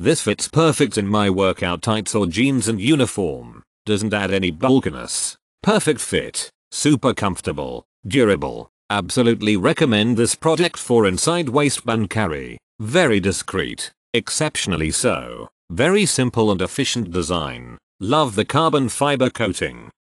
This fits perfect in my workout tights or jeans and uniform. Doesn't add any bulkiness. Perfect fit. Super comfortable. Durable. Absolutely recommend this product for inside waistband carry. Very discreet. Exceptionally so. Very simple and efficient design. Love the carbon fiber coating.